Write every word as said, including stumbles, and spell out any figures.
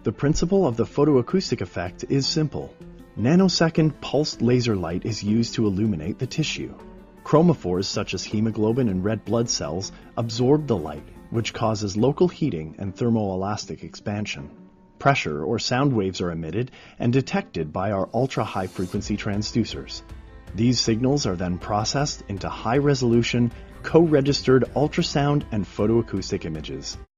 The principle of the photoacoustic effect is simple. Nanosecond pulsed laser light is used to illuminate the tissue. Chromophores such as hemoglobin and red blood cells absorb the light, which causes local heating and thermoelastic expansion. Pressure or sound waves are emitted and detected by our ultra-high frequency transducers. These signals are then processed into high-resolution, co-registered ultrasound and photoacoustic images.